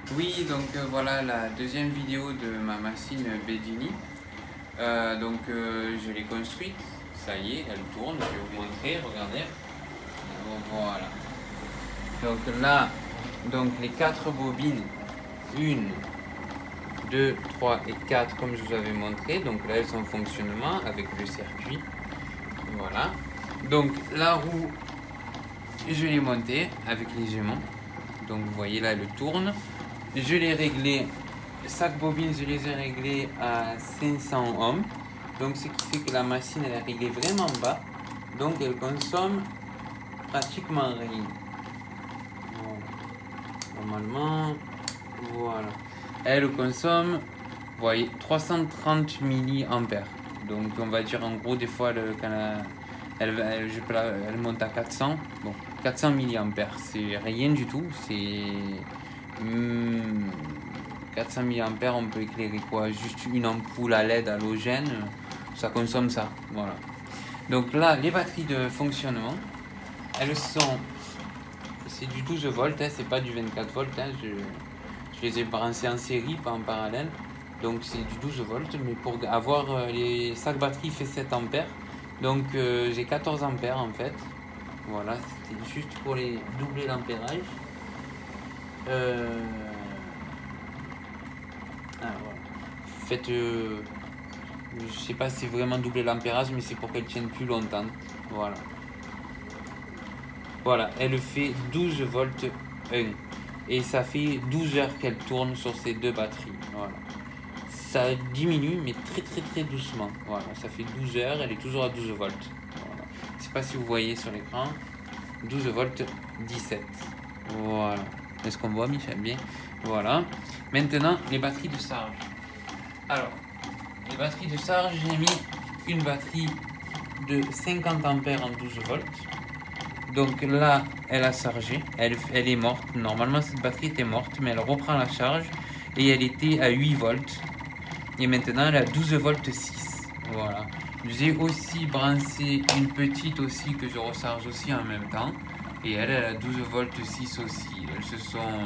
Oui, donc voilà la deuxième vidéo de ma machine Bedini. Je l'ai construite, ça y est, elle tourne, je vais vous montrer, regardez. Voilà. Donc là, les 4 bobines, 1, 2, 3 et 4 comme je vous avais montré. Donc là, elles sont en fonctionnement avec le circuit. Voilà. Donc la roue, je l'ai montée avec les aimants. Donc vous voyez là, elle tourne. Je l'ai réglé, chaque bobine, je les ai réglées à 500 ohms. Donc ce qui fait que la machine, elle est réglée vraiment bas. Donc elle consomme pratiquement rien. Voilà. Normalement, voilà. Elle consomme, vous voyez, 330 milliampères. Donc on va dire en gros, des fois, quand elle monte à 400. Bon, 400 milliampères, c'est rien du tout. C'est 400 milliampères, on peut éclairer quoi? Juste une ampoule à LED halogène, ça consomme ça. Voilà. Donc là, les batteries de fonctionnement, elles sont, c'est du 12 volts, hein, c'est pas du 24 volts. Hein, je les ai branchées en série, pas en parallèle. Donc c'est du 12 volts, mais pour avoir chaque batterie fait 7 ampères. Donc j'ai 14 ampères en fait. Voilà, c'était juste pour les doubler l'ampérage. Voilà. En fait, je sais pas si c'est vraiment doubler l'ampérage, mais c'est pour qu'elle tienne plus longtemps. Voilà. Voilà, elle fait 12 volts 1. Et ça fait 12 heures qu'elle tourne sur ces deux batteries. Voilà. Ça diminue, mais très doucement. Voilà, ça fait 12 heures, elle est toujours à 12 volts. Voilà. Je sais pas si vous voyez sur l'écran. 12 volts 17. Voilà. Est-ce qu'on voit, Michel? Bien. Voilà. Maintenant, les batteries de charge. Alors, les batteries de charge, j'ai mis une batterie de 50 ampères en 12 volts. Donc là, elle a chargé, elle est morte. Normalement, cette batterie était morte, mais elle reprend la charge et elle était à 8 volts. Et maintenant, elle a 12 volts 6. Voilà. J'ai aussi branché une petite aussi que je recharge aussi en même temps. Et elle a 12 volts 6 aussi. Elles se sont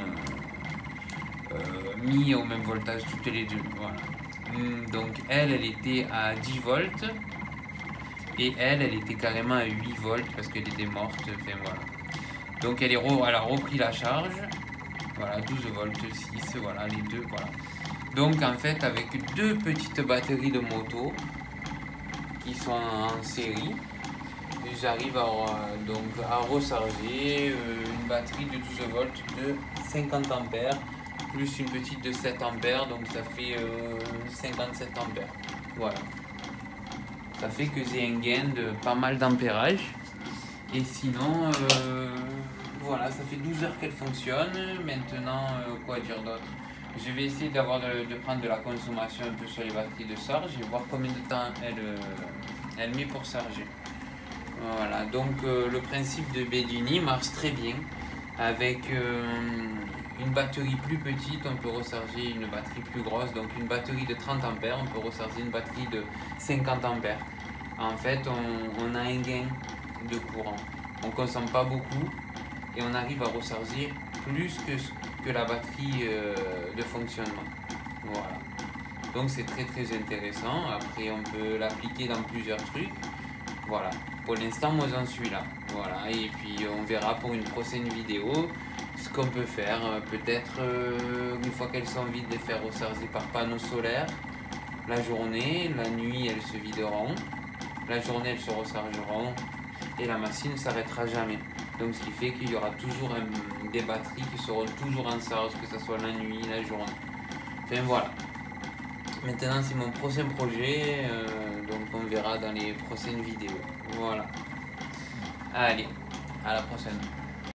mis au même voltage toutes les deux. Voilà. Donc elle était à 10 volts. Et elle était carrément à 8 volts parce qu'elle était morte. Enfin, voilà. Donc elle a repris la charge. Voilà, 12 volts 6. Voilà, les deux. Voilà. Donc en fait, avec deux petites batteries de moto qui sont en série, j'arrive à recharger une batterie de 12 volts de 50 ampères plus une petite de 7 ampères, donc ça fait 57 ampères. Voilà. Ça fait que j'ai un gain de pas mal d'ampérage. Et sinon, voilà, ça fait 12 heures qu'elle fonctionne. Maintenant, quoi dire d'autre? Je vais essayer de prendre de la consommation un peu sur les batteries de charge et voir combien de temps elle met pour charger. Voilà, donc le principe de Bedini marche très bien. Avec une batterie plus petite, on peut recharger une batterie plus grosse. Donc une batterie de 30 ampères, on peut recharger une batterie de 50 ampères. En fait, on a un gain de courant. On ne consomme pas beaucoup et on arrive à recharger plus que la batterie de fonctionnement. Voilà. Donc c'est très intéressant. Après, on peut l'appliquer dans plusieurs trucs. Voilà. Pour l'instant, moi j'en suis là. Voilà. Et puis on verra pour une prochaine vidéo ce qu'on peut faire. Peut-être une fois qu'elles sont vides, les faire recharger par panneaux solaires la journée. La nuit, elles se videront. La journée, elles se rechargeront. Et la machine ne s'arrêtera jamais. Donc ce qui fait qu'il y aura toujours des batteries qui seront toujours en charge, que ce soit la nuit, la journée. Enfin voilà. Maintenant c'est mon prochain projet, donc on verra dans les prochaines vidéos. Voilà. Allez, à la prochaine.